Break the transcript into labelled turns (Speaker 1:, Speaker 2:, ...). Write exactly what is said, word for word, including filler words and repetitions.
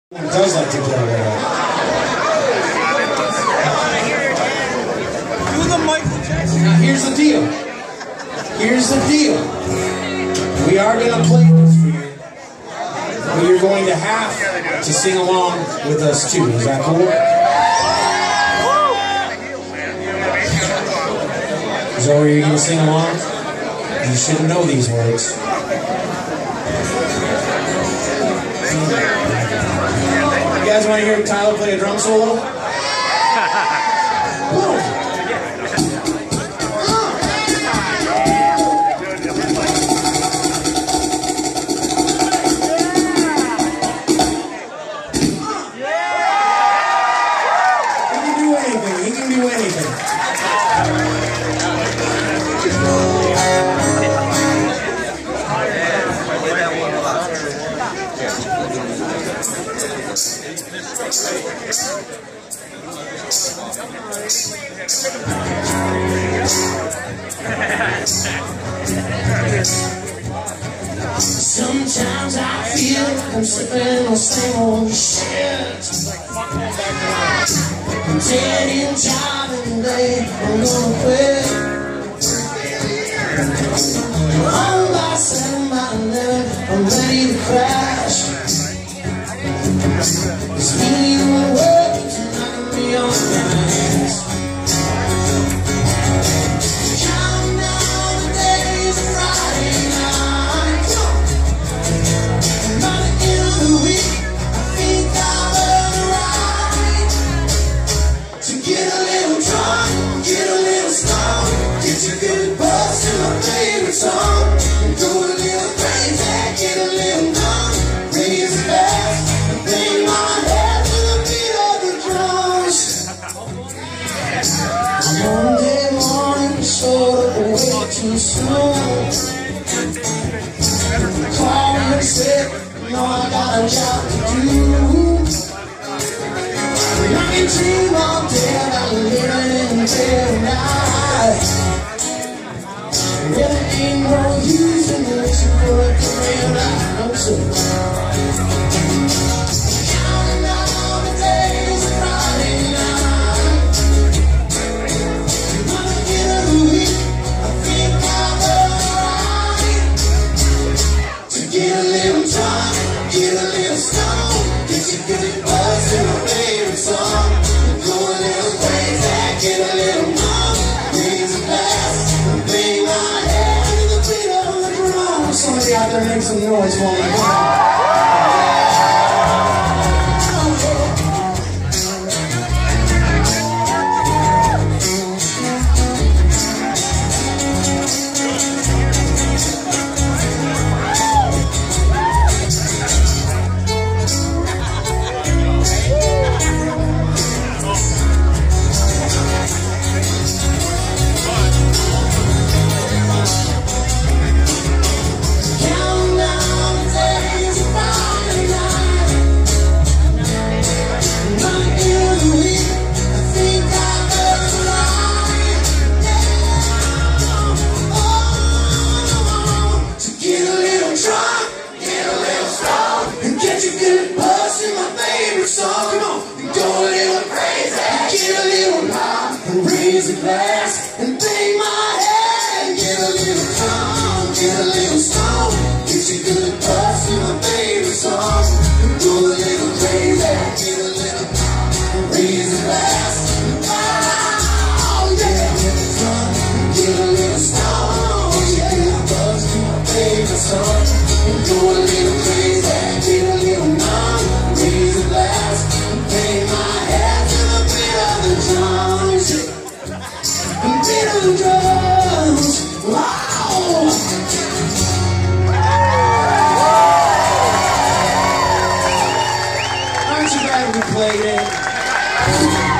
Speaker 1: Does like to play Wayland.
Speaker 2: Do the Michael Jackson.
Speaker 1: Now here's the deal. Here's the deal. We are going to play this for you, but you're going to have to sing along with us too. Is that cool? So are you going to sing along? You should know these words. You guys want to hear Tyler play a drum solo? He can do anything. He can do anything.
Speaker 3: Sometimes I feel I'm sipping on same old shit. I'm dead in job and day, I'm gonna quit. All by seven by eleven, I'm ready to crash. It's me and my work, it's knocking me on my ass. Counting down the days of Friday night. By the end of the week, I think I'll earn the right to get a little drunk, get a little stoned, get your good buzz to my favorite song, and go a little crazy, get a little numb, raise the glass, and bang my head to the beat of the drums. Monday morning, sort of way too soon. Call me sick, know I got a job to do. I can dream all day about living in paradise. There ain't no use in this world career I'm so counting down the days of Friday night. By the end of the week, I think I'll earn right to get a little drunk, get a little stoned, get your good buzz to my favorite song, go a little crazy, get a little numb, raise a glass, and bang my head to the beat of the drum.
Speaker 1: Somebody out there make some noise for me.
Speaker 3: Counting down the days of Friday night. By the end of the week, I think I've earned the right, yeah. Oh, to get a little drunk, get a little stoned, and get your good buzz to my favorite song. Come on, and go a little crazy, get a little numb, and raise a glass, and bang my head, get a little drunk, get a little stoned, get your good buzz to my favorite song, and go a little crazy, get a little numb, and raise a glass, and oh yeah, get a drunk, get a little stoned, get your good buzz to my favorite song, and go a little crazy, get a little numb, raise a glass, and bang my head to the beat of the drums, and beat of the drums. Wow!
Speaker 1: Aren't you glad we played it?